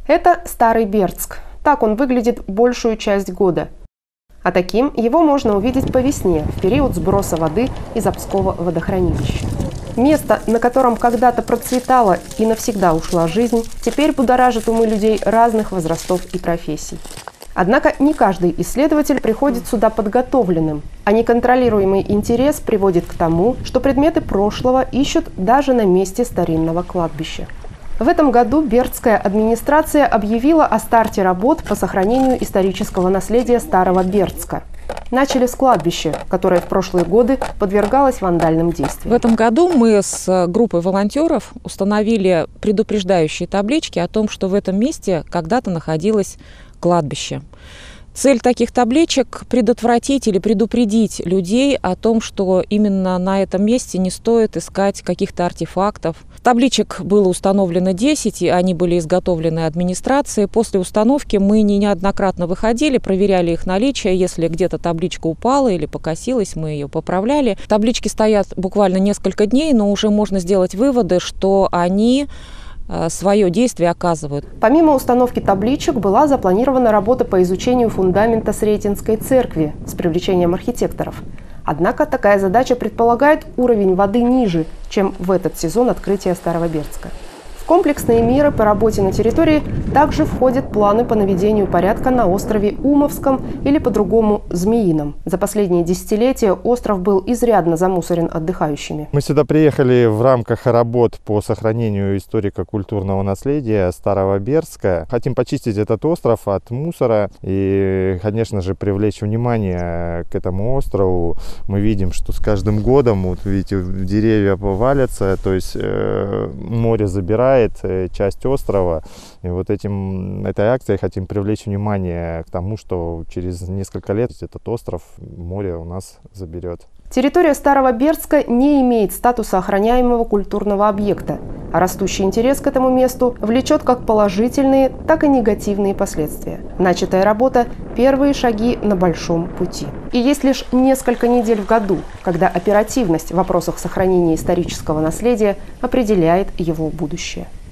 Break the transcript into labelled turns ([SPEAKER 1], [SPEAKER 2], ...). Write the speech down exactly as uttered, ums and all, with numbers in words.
[SPEAKER 1] Это Старый Бердск. Так он выглядит большую часть года. А таким его можно увидеть по весне, в период сброса воды из Обского водохранилища. Место, на котором когда-то процветала и навсегда ушла жизнь, теперь будоражит умы людей разных возрастов и профессий. Однако не каждый исследователь приходит сюда подготовленным, а неконтролируемый интерес приводит к тому, что предметы прошлого ищут даже на месте старинного кладбища. В этом году Бердская администрация объявила о старте работ по сохранению исторического наследия Старого Бердска. Начали с кладбища, которое в прошлые годы подвергалось вандальным действиям.
[SPEAKER 2] В этом году мы с группой волонтеров установили предупреждающие таблички о том, что в этом месте когда-то находилось кладбище. Цель таких табличек – предотвратить или предупредить людей о том, что именно на этом месте не стоит искать каких-то артефактов. Табличек было установлено десять, и они были изготовлены администрацией. После установки мы неоднократно выходили, проверяли их наличие. Если где-то табличка упала или покосилась, мы ее поправляли. Таблички стоят буквально несколько дней, но уже можно сделать выводы, что они свое действие оказывают.
[SPEAKER 1] Помимо установки табличек была запланирована работа по изучению фундамента Сретенской церкви с привлечением архитекторов. Однако такая задача предполагает уровень воды ниже, чем в этот сезон открытия Старого Бердска. В комплексные меры по работе на территории также входят планы по наведению порядка на острове Умовском или по-другому Змеином. За последние десятилетия остров был изрядно замусорен отдыхающими.
[SPEAKER 3] Мы сюда приехали в рамках работ по сохранению историко-культурного наследия Старого Бердска. Хотим почистить этот остров от мусора и, конечно же, привлечь внимание к этому острову. Мы видим, что с каждым годом, вот видите, деревья повалятся, то есть э, море забирает часть острова. И вот этим, этой акцией хотим привлечь внимание к тому, что через несколько лет этот остров море у нас заберет.
[SPEAKER 1] Территория Старого Бердска не имеет статуса охраняемого культурного объекта, а растущий интерес к этому месту влечет как положительные, так и негативные последствия. Начатая работа – первые шаги на большом пути. И есть лишь несколько недель в году, когда оперативность в вопросах сохранения исторического наследия определяет его будущее.